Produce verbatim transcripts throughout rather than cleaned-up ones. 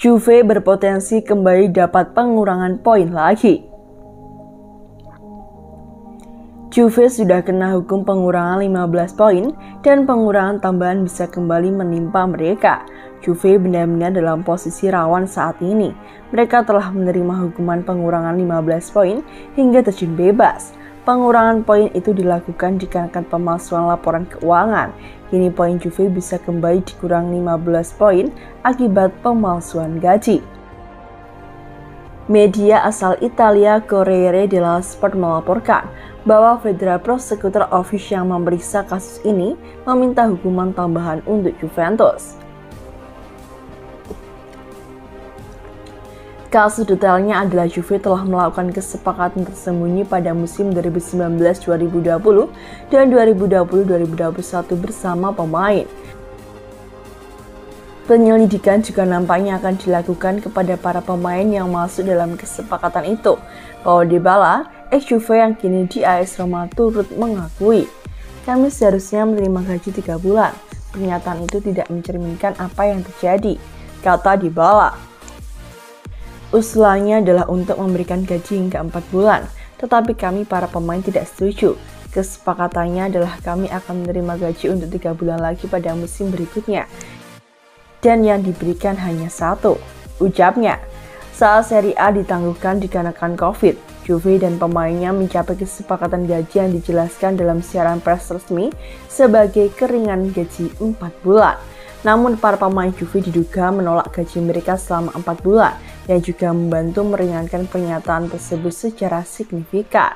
Juve berpotensi kembali dapat pengurangan poin lagi. Juve sudah kena hukum pengurangan lima belas poin dan pengurangan tambahan bisa kembali menimpa mereka. Juve benar-benar dalam posisi rawan saat ini. Mereka telah menerima hukuman pengurangan lima belas poin hingga terjun bebas. Pengurangan poin itu dilakukan dikarenakan pemalsuan laporan keuangan. Kini poin Juve bisa kembali dikurang lima belas poin akibat pemalsuan gaji. Media asal Italia Corriere dello Sport melaporkan bahwa Federal Prosecutor Office yang memeriksa kasus ini meminta hukuman tambahan untuk Juventus. Kasus detailnya adalah Juve telah melakukan kesepakatan tersembunyi pada musim dua ribu sembilan belas dua ribu dua puluh dan dua ribu dua puluh dua ribu dua puluh satu bersama pemain. Penyelidikan juga nampaknya akan dilakukan kepada para pemain yang masuk dalam kesepakatan itu. Paulo Dybala, ex-Juve yang kini di A S Roma, turut mengakui, "Kami seharusnya menerima gaji tiga bulan. Pernyataan itu tidak mencerminkan apa yang terjadi," kata Dybala. Usulannya adalah untuk memberikan gaji hingga empat bulan, tetapi kami para pemain tidak setuju. Kesepakatannya adalah kami akan menerima gaji untuk tiga bulan lagi pada musim berikutnya. Dan yang diberikan hanya satu, ucapnya. Saat Serie A ditangguhkan dikarenakan Covid, Juve dan pemainnya mencapai kesepakatan gaji yang dijelaskan dalam siaran pers resmi sebagai keringanan gaji empat bulan. Namun para pemain Juve diduga menolak gaji mereka selama empat bulan, yang juga membantu meringankan pernyataan tersebut secara signifikan.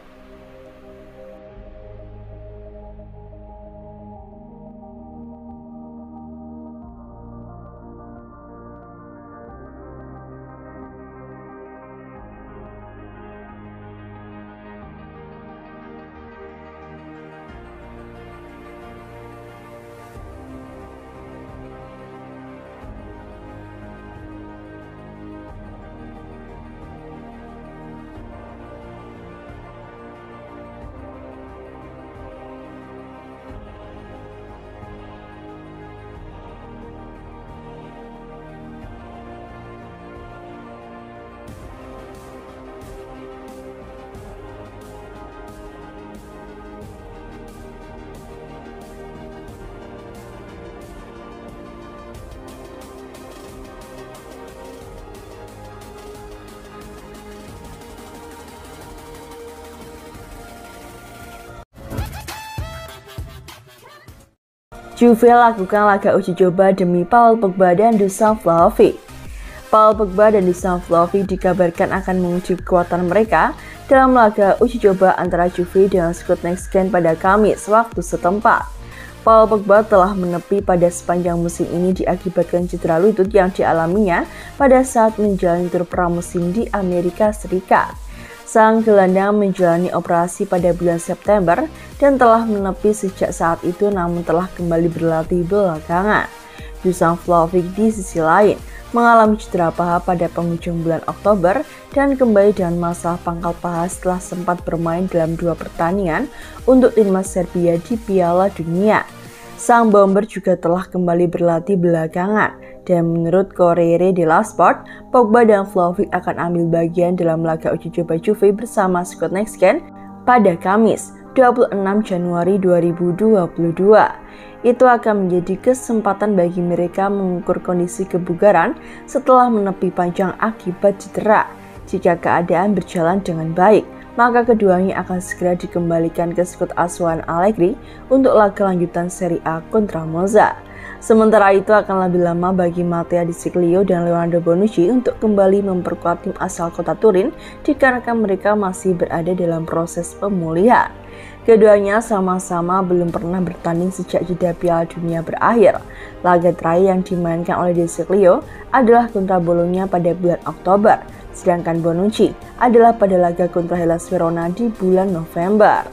Juve lakukan laga uji coba demi Paul Pogba dan Dusan Vlahovic. Paul Pogba dan Dusan Vlahovic dikabarkan akan menguji kekuatan mereka dalam laga uji coba antara Juve dengan skuad Next Gen pada Kamis waktu setempat. Paul Pogba telah menepi pada sepanjang musim ini diakibatkan cedera lutut yang dialaminya pada saat menjalani tur pramusim di Amerika Serikat. Sang gelandang menjalani operasi pada bulan September dan telah menepi sejak saat itu, namun telah kembali berlatih belakangan. Dusan Vlahovic di sisi lain mengalami cedera paha pada penghujung bulan Oktober dan kembali dengan masalah pangkal paha setelah sempat bermain dalam dua pertandingan untuk timnas Serbia di Piala Dunia. Sang bomber juga telah kembali berlatih belakangan, dan menurut Corriere dello Sport, Pogba dan Vlahovic akan ambil bagian dalam laga uji coba Juve bersama skuad Next Gen pada Kamis dua puluh enam Januari dua ribu dua puluh dua. Itu akan menjadi kesempatan bagi mereka mengukur kondisi kebugaran setelah menepi panjang akibat cedera. Jika keadaan berjalan dengan baik, maka keduanya akan segera dikembalikan ke skuad asuhan Allegri untuk laga lanjutan Serie A kontra Monza. Sementara itu akan lebih lama bagi Matteo Di Sciglio dan Leonardo Bonucci untuk kembali memperkuat tim asal kota Turin dikarenakan mereka masih berada dalam proses pemulihan. Keduanya sama-sama belum pernah bertanding sejak jeda Piala Dunia berakhir. Laga terakhir yang dimainkan oleh Di Sciglio adalah kontra Bologna pada bulan Oktober, sedangkan Bonucci adalah pada laga kontra Hellas Verona di bulan November.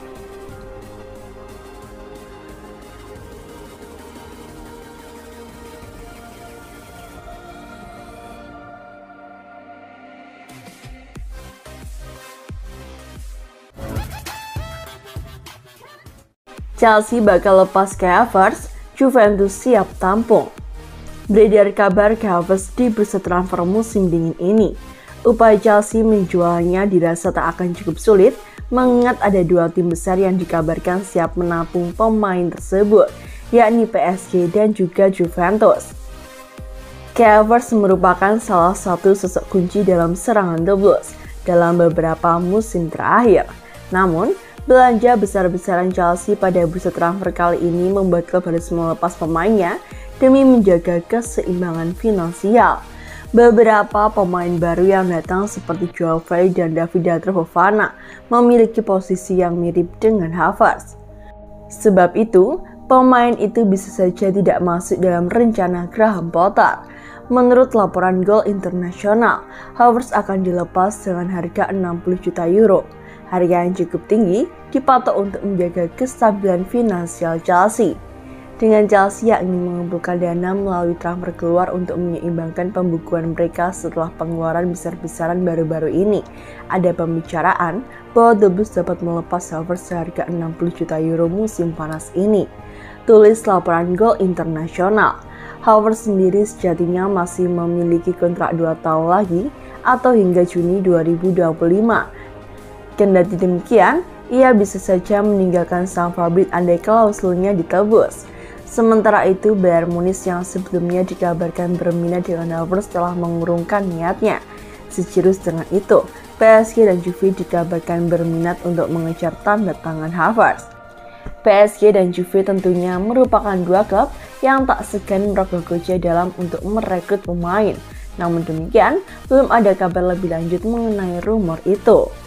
Chelsea bakal lepas Kai Havertz, Juventus siap tampung. Beredar kabar Havertz di bursa transfer musim dingin ini. Upaya Chelsea menjualnya dirasa tak akan cukup sulit, mengingat ada dua tim besar yang dikabarkan siap menampung pemain tersebut, yakni P S G dan juga Juventus. Havertz merupakan salah satu sosok kunci dalam serangan The Blues dalam beberapa musim terakhir. Namun, belanja besar-besaran Chelsea pada bursa transfer kali ini membuat klub harus melepas pemainnya demi menjaga keseimbangan finansial. Beberapa pemain baru yang datang seperti Joao Felix dan Davide Fofana memiliki posisi yang mirip dengan Havertz. Sebab itu, pemain itu bisa saja tidak masuk dalam rencana Graham Potter. Menurut laporan Goal International, Havertz akan dilepas dengan harga enam puluh juta euro. Harga yang cukup tinggi dipatok untuk menjaga kestabilan finansial Chelsea. Dengan Chelsea yang ingin mengumpulkan dana melalui transfer keluar untuk menyeimbangkan pembukuan mereka setelah pengeluaran besar-besaran baru-baru ini, ada pembicaraan bahwa The Blues dapat melepas Havertz seharga enam puluh juta euro musim panas ini. Tulis laporan Goal International. Havertz sendiri sejatinya masih memiliki kontrak dua tahun lagi atau hingga Juni dua ribu dua puluh lima. Kendati demikian, ia bisa saja meninggalkan Stamford Bridge andai klausulnya ditebus. Sementara itu, Bayern Munich yang sebelumnya dikabarkan berminat dengan Havertz telah mengurungkan niatnya. Sejenis dengan itu, P S G dan Juve dikabarkan berminat untuk mengejar tanda tangan Havertz. P S G dan Juve tentunya merupakan dua klub yang tak segan merogoh kocek dalam untuk merekrut pemain. Namun demikian, belum ada kabar lebih lanjut mengenai rumor itu.